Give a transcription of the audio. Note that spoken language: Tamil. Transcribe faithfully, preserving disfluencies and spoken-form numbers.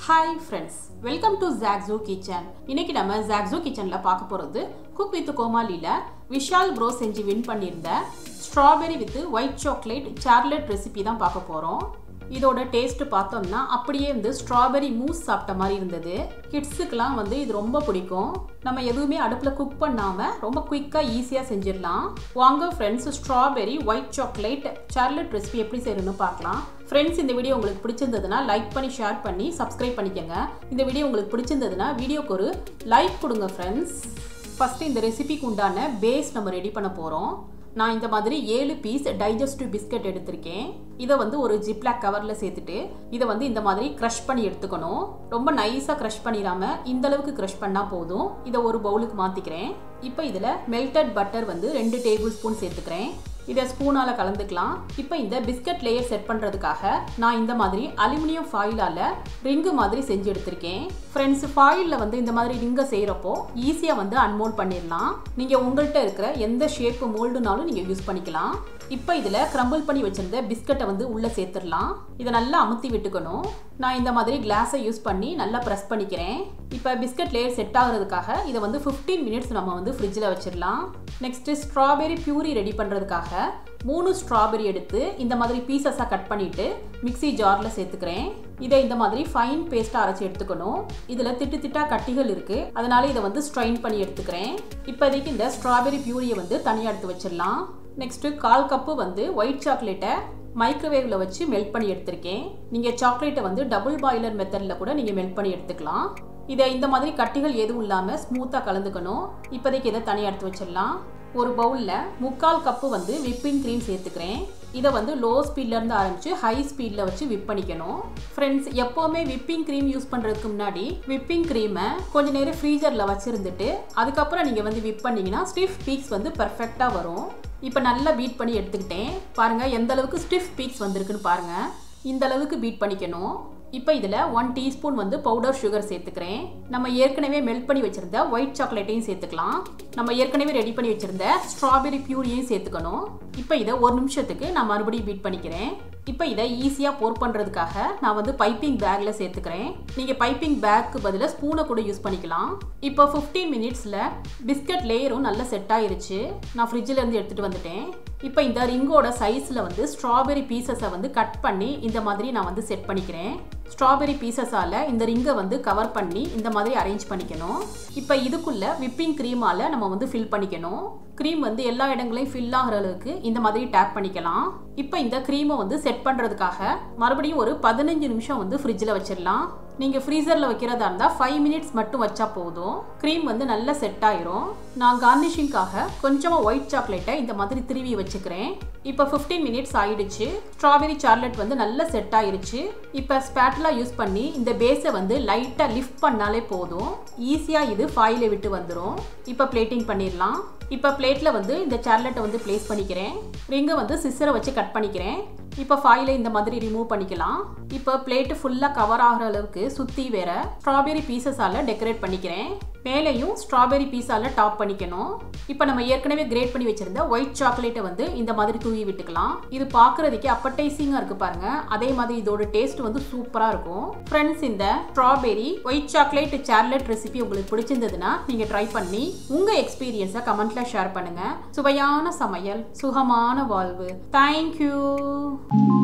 Hi friends, welcome to Zaag Zoog Kitchen. இன்னைக்கு நம்ம Zaag Zoog Kitchenல பார்க்க போறது Cook with Comaliல vishal bro செஞ்சு வின் பண்ணிருந்த strawberry with white chocolate charlotte recipe தான் பார்க்க போறோம். இதோட டேஸ்ட் பார்த்தோம்னா அப்படியே வந்து strawberry mousse சாப்பிட்ட மாதிரி இருந்தது. கிட்ஸ்க்குலாம் வந்து இது ரொம்ப பிடிக்கும். நம்ம எதுவுமே அடுப்புல குக் பண்ணாம ரொம்ப குயிக்கா ஈஸியா செஞ்சிரலாம். வாங்க friends strawberry white chocolate charlotte recipe எப்படி செய்யணும்னு பார்க்கலாம். फ्रेंड्स இந்த வீடியோ உங்களுக்கு பிடிச்சிருந்ததுனா லைக் பண்ணி ஷேர் பண்ணி சப்ஸ்கிரைப் பண்ணிக்கங்க. இந்த வீடியோ உங்களுக்கு பிடிச்சிருந்ததுனா வீடியோக்கு ஒரு லைக் கொடுங்க फ्रेंड्स. ஃபர்ஸ்ட் இந்த ரெசிபிக்கு உண்டான பேஸ் நம்ம ரெடி பண்ண போறோம். நான் இந்த மாதிரி ஏழு பீஸ் டைஜஸ்டிவ் பிஸ்கட் எடுத்திருக்கேன். இதை வந்து ஒரு ஜிப்லாக் கவர்ல சேர்த்துட்டு இதை வந்து இந்த மாதிரி க்ரஷ் பண்ணி எடுத்துக்கணும். ரொம்ப நைஸா க்ரஷ் பண்ணிடாம இந்த அளவுக்கு க்ரஷ் பண்ணா போதும். இதை ஒரு பவுலுக்கு மாத்திக்கிறேன். இப்போ இதுல மெல்டட் பட்டர் வந்து ரெண்டு டேபிள் ஸ்பூன் சேர்த்துக்கிறேன். இதை ஸ்பூனால கலந்துக்கலாம். இப்போ இந்த பிஸ்கட் லேயர் செட் பண்றதுக்காக நான் இந்த மாதிரி அலுமினியம் ஃபாயிலால ரிங்கு மாதிரி செஞ்சு எடுத்திருக்கேன். ஃப்ரெண்ட்ஸ் ஃபாயில்ல வந்து இந்த மாதிரி ரிங்கை செய்யறப்போ ஈஸியா வந்து அன்மோல்ட் பண்ணிடலாம். நீங்க உங்கள்கிட்ட இருக்கிற எந்த ஷேப் மோல்டுனாலும் நீங்க யூஸ் பண்ணிக்கலாம். இப்போ இதுல கிரம்பிள் பண்ணி வச்சிருந்த பிஸ்கட்டை வந்து உள்ள சேர்த்துடலாம். இதை நல்லா அமுத்தி விட்டுக்கணும். நான் இந்த மாதிரி கிளாஸை யூஸ் பண்ணி நல்லா ப்ரெஸ் பண்ணிக்கிறேன். இப்போ பிஸ்கட் லேயர் செட் ஆகுறதுக்காக இதை வந்து ஃபிஃப்டீன் மினிட்ஸ் நம்ம வந்து ஃப்ரிட்ஜில் வச்சிடலாம். நெக்ஸ்ட் ஸ்ட்ராபெரி பியூரி ரெடி பண்ணுறதுக்காக மூணு ஸ்ட்ராபெரி எடுத்து இந்த மாதிரி பீசஸாக கட் பண்ணிட்டு மிக்சி ஜாரில் சேர்த்துக்கிறேன். இதை இந்த மாதிரி ஃபைன் பேஸ்ட்டாக அரைச்சி எடுத்துக்கணும். இதில் திட்டு திட்டா கட்டிகள் இருக்குது, அதனால இதை வந்து ஸ்ட்ரைன் பண்ணி எடுத்துக்கிறேன். இப்போதைக்கு இந்த ஸ்ட்ராபெரி பியூரியை வந்து தனியாக எடுத்து வச்சிடலாம். நெக்ஸ்ட்டு கால் கப்பு வந்து ஒயிட் சாக்லேட்டை மைக்ரோவேவ்ல வச்சு மெல்ட் பண்ணி எடுத்திருக்கேன். நீங்கள் சாக்லேட்டை வந்து டபுள் பாய்லர் மெத்தடில் கூட நீங்கள் மெல்ட் பண்ணி எடுத்துக்கலாம். இதை இந்த மாதிரி கட்டிகள் எதுவும் இல்லாமல் ஸ்மூத்தாக கலந்துக்கணும். இப்போதைக்கு இதை தனியாக எடுத்து வச்சிடலாம். ஒரு பவுலில் முக்கால் கப்பு வந்து விப்பிங் க்ரீம் சேர்த்துக்கிறேன். இதை வந்து லோ ஸ்பீட்லேருந்து ஆரம்பித்து ஹை ஸ்பீடில் வச்சு விப் பண்ணிக்கணும். ஃப்ரெண்ட்ஸ் எப்போவுமே விப்பிங் க்ரீம் யூஸ் பண்ணுறதுக்கு முன்னாடி விப்பிங் க்ரீமை கொஞ்சம் நேரம் ஃப்ரீசரில் வச்சுருந்துட்டு அதுக்கப்புறம் நீங்கள் வந்து விப் பண்ணிங்கன்னா ஸ்டிஃப் பீக்ஸ் வந்து பர்ஃபெக்டாக வரும். இப்போ நல்லா பீட் பண்ணி எடுத்துக்கிட்டேன். பாருங்கள் எந்த அளவுக்கு ஸ்டிஃப் பீக்ஸ் வந்திருக்குன்னு பாருங்கள். இந்த அளவுக்கு பீட் பண்ணிக்கணும். இப்போ இதில் ஒன் டீஸ்பூன் வந்து பவுடர் சுகர் சேர்த்துக்கிறேன். நம்ம ஏற்கனவே மெல்ட் பண்ணி வச்சுருந்த ஒயிட் சாக்லேட்டையும் சேர்த்துக்கலாம். நம்ம ஏற்கனவே ரெடி பண்ணி வச்சுருந்த ஸ்ட்ராபெரி பியூரியையும் சேர்த்துக்கணும். இப்போ இதை ஒரு நிமிஷத்துக்கு நான் மறுபடியும் பீட் பண்ணிக்கிறேன். இப்போ இதை ஈஸியாக போர் பண்ணுறதுக்காக நான் வந்து பைப்பிங் பேக்கில் சேர்த்துக்கிறேன். நீங்கள் பைப்பிங் பேக்கு பதிலாக ஸ்பூனை கூட யூஸ் பண்ணிக்கலாம். இப்போ ஃபிஃப்டீன் மினிட்ஸில் பிஸ்கட் லேயரும் நல்லா செட் ஆயிருச்சு. நான் ஃப்ரிட்ஜிலேருந்து எடுத்துகிட்டு வந்துட்டேன். இப்போ இந்த ரிங்கோட சைஸில் வந்து ஸ்ட்ராபெரி பீசஸை வந்து கட் பண்ணி இந்த மாதிரி நான் வந்து செட் பண்ணிக்கிறேன். ஸ்ட்ராபெரி பீசஸால் இந்த ரிங்கை வந்து கவர் பண்ணி இந்த மாதிரி அரேஞ்ச் பண்ணிக்கணும். இப்போ இதுக்குள்ளே விப்பிங் க்ரீமால் நம்ம வந்து ஃபில் பண்ணிக்கணும். க்ரீம் வந்து எல்லா இடங்களையும் ஃபில் ஆகிற அளவுக்கு இந்த மாதிரி டேப் பண்ணிக்கலாம். இப்போ இந்த க்ரீமை வந்து செட் பண்ணுறதுக்காக மறுபடியும் ஒரு பதினஞ்சு நிமிஷம் வந்து ஃப்ரிட்ஜில் வச்சிடலாம். நீங்கள் ஃப்ரீசரில் வைக்கிறதா இருந்தால் ஃபைவ் மினிட்ஸ் மட்டும் வச்சா போதும். க்ரீம் வந்து நல்லா செட் ஆயிரும். நான் கார்னிஷிங்காக கொஞ்சமாக ஒயிட் சாக்லேட்டை இந்த மாதிரி திருவி வச்சுக்கிறேன். இப்போ ஃபிஃப்டீன் மினிட்ஸ் ஆயிடுச்சு. ஸ்ட்ராபெரி சார்லட் வந்து நல்லா செட் ஆயிருச்சு. இப்போ ஸ்பேட்டலா யூஸ் பண்ணி இந்த பேஸை வந்து லைட்டாக லிஃப்ட் பண்ணாலே போதும். ஈஸியாக இது ஃபாயிலை விட்டு வந்துடும். இப்போ பிளேட்டிங் பண்ணிடலாம். இப்போ பிளேட்டில் வந்து இந்த சார்லட்டை வந்து பிளேஸ் பண்ணிக்கிறேன். ரிங்கை வந்து சிசரை வச்சு கட் பண்ணிக்கிறேன். இப்போ ஃபாயிலை இந்த மாதிரி ரிமூவ் பண்ணிக்கலாம். இப்போ பிளேட்டு ஃபுல்லாக கவர் ஆகிற அளவுக்கு சுற்றி வேற ஸ்ட்ராபெரி பீசஸால் டெக்கரேட் பண்ணிக்கிறேன். மேலேயும் ஸ்ட்ராபெரி பீஸால் டாப் பண்ணிக்கணும். இப்போ நம்ம ஏற்கனவே கிரேட் பண்ணி வச்சிருந்த ஒயிட் சாக்லேட்டை வந்து இந்த மாதிரி தூவி விட்டுக்கலாம். இது பார்க்குறதுக்கே அப்படைசிங்காக இருக்குது பாருங்க. அதே மாதிரி இதோட டேஸ்ட் வந்து சூப்பராக இருக்கும். ஃப்ரெண்ட்ஸ் இந்த strawberry white chocolate charlotte recipe உங்களுக்கு பிடிச்சிருந்ததுன்னா நீங்கள் ட்ரை பண்ணி உங்கள் எக்ஸ்பீரியன்ஸை கமெண்ட்ல ஷேர் பண்ணுங்க. சுவையான சமையல், சுகமான வாழ்வு. தேங்க்யூ.